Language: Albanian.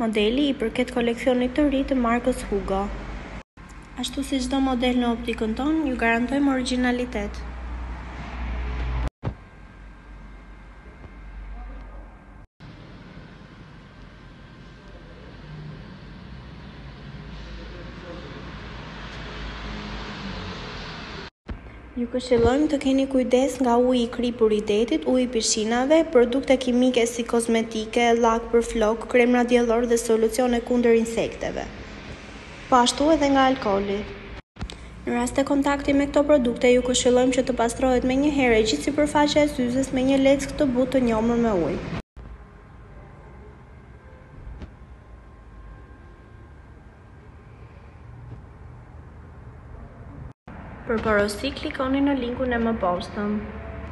Modeli i përket koleksionit të ri të markës Hugo. Ashtu si çdo model në optikën tonë, ju garantojmë origjinalitet. Ju këshillojmë të keni kujdes nga uji i kripur i detit, uji i pishinave, produkte kimike si kozmetike, lak për flok, kremra diellor dhe solucione kundër insekteve. Po ashtu edhe nga alkooli. Në rast të kontakti me këto produkte, ju këshillojmë që të pastrohet menjëherë gjithë sipërfaqja e syzes me një leckë të butë të njomur me ujë. Për porosi, klikoni në linkun e mëposhtë.